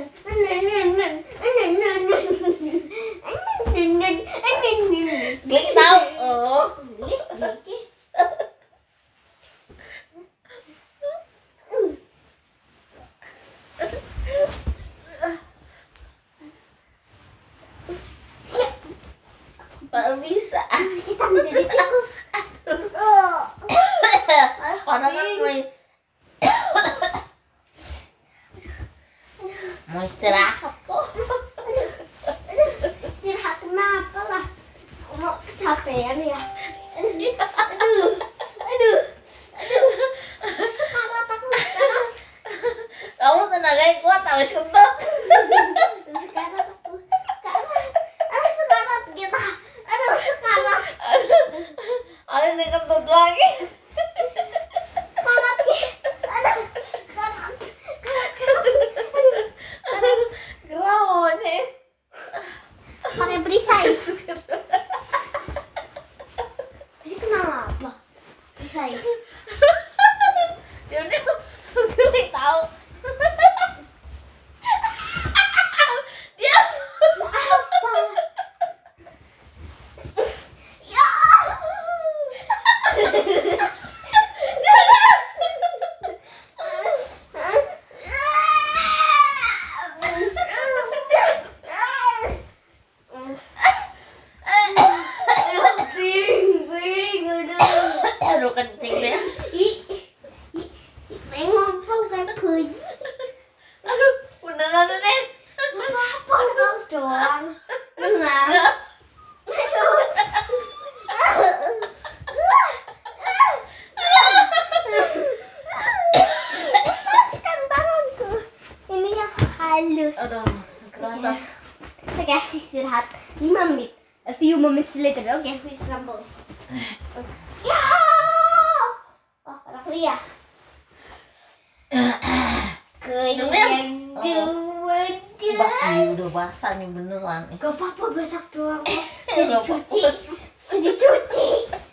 Klik tahu. Oh. Gak bisa. Kita menjadi tikus. Padahal kan mau istirahat kok. Istirahat kenapa lah? Aku mau kecapean ya. Aduh. Sekarat aku sekarang. Kamu tenaganya kuat habis kentut. Sekarat aku. Sekarat kita. Aduh sekarat. Ada yang kentut lagi. Sekarat kita. Aduh sekarat. Gerau nih. Pakai perisai. Ini kenapa? Perisai. Dia klik tahu. Dia Apa? Ya. aduh kencing deh. Ngompol kan kuy. Aduh, beneran deh. Apa kau doang? Benar. Lepaskan tanganku. Ini yang halus. Aduh, ke atas. Oke, istirahat 5 menit. A few moments later. Oke, please rumble. Ya. Oh, anak Lia. Yang dua. Udah basah nih beneran. Gak apa-apa basah doang kok. Nggak Cuci. fokus. Sudah cuci.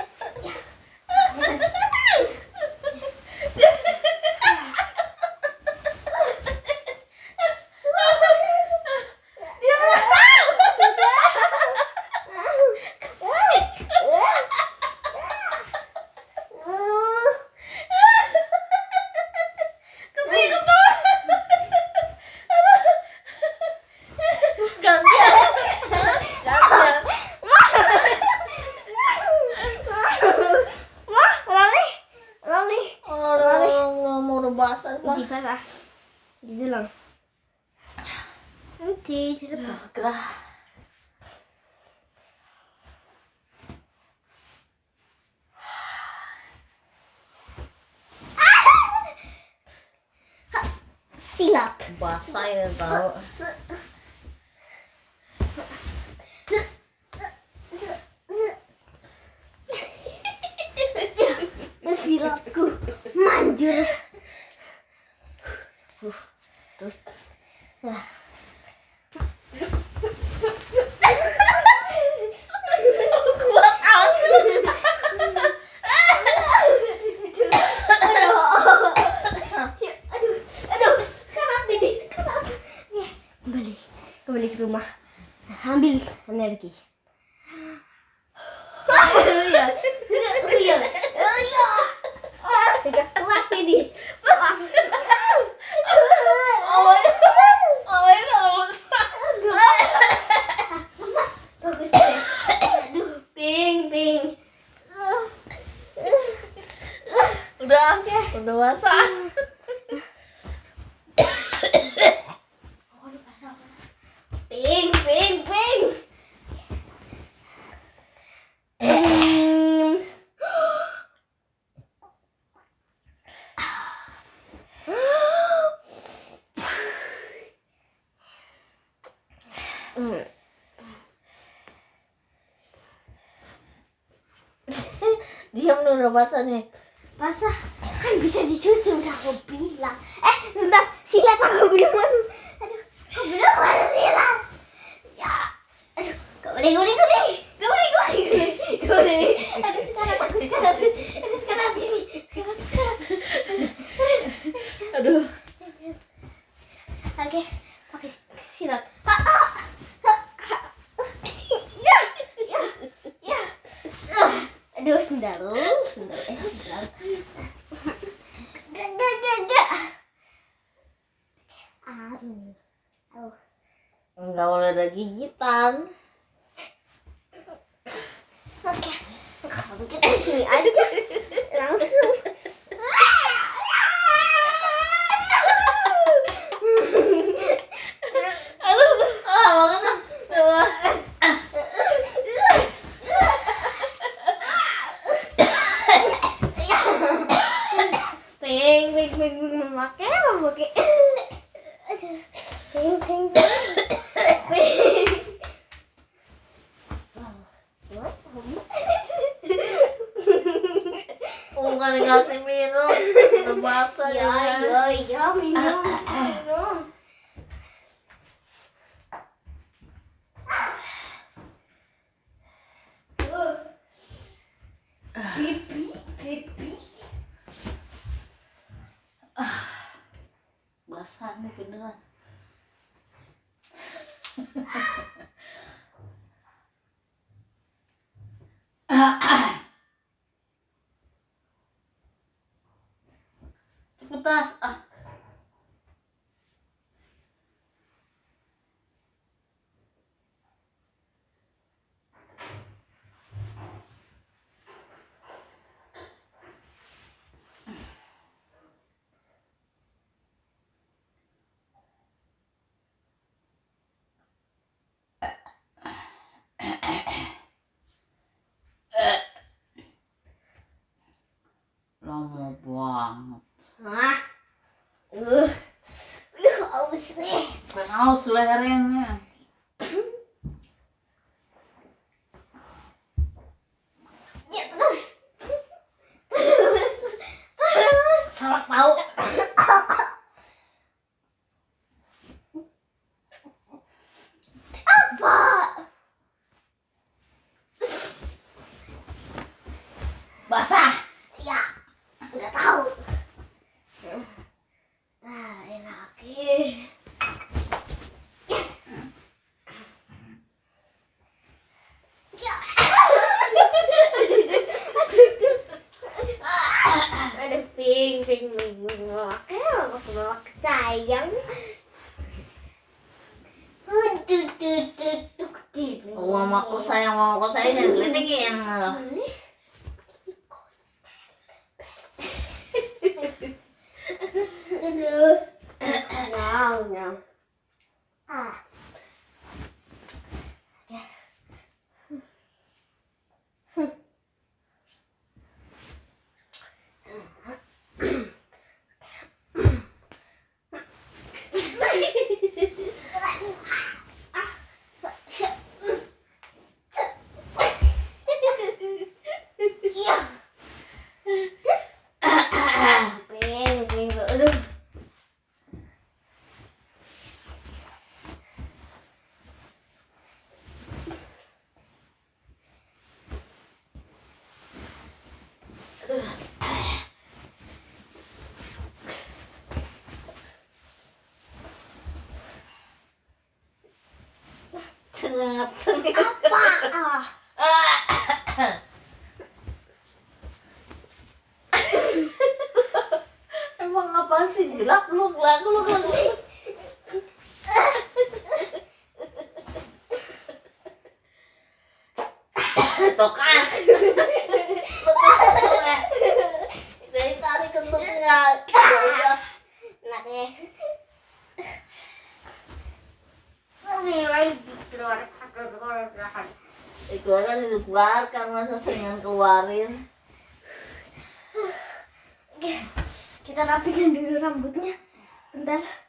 Basah Di basah. Di dalam. Nanti di depan. gerah. Silap. Basah ya tau. Silapku manjur. Terus kuat amat. Aduh, sekarang ini sekarang. Kembali ke rumah. Ambil energi. Sudah kuat ini. Awalnya lemas. Lemas. Bagus deh. Aduh, ping. Udah basah. Ping. Diam dulu, udah basah nih. Basah kan bisa dicuci, udah aku bilang. Bentar, silat aku bilang. Aduh, aku bilang mana silat? Ya, aduh, gak boleh guling. Aduh, sekarang sini. Sekarang. Aduh. Oke, Oke, silat. Ya, ya, ya. Aduh, sendal. Sendal. Gak. Aduh. Nggak boleh ada gigitan. Oke, kalau kita sini aja langsung. Aduh, mana? Coba. Peng, memakai. Peng. Bukan dikasih minum, udah basah ya. Iya, minum. Pipi. Basah nih beneran. Cepet Tas. Lama banget. Aus nih. Haus lehernya. Ya, terus. Salah tahu. Apa? Basah. Ya, nggak tahu. Enak. Ya. Ada ping. Oke, sayang. Mamaku sayang jangan kritikin. No. Apa? Emang apa sih? Gelap lu. Tuh kan. Dari tadi kentutnya. Udah. Enaknya. Nilai dikeluarkan masa seringan keluarin. Kita rapikan dulu rambutnya. Bentar.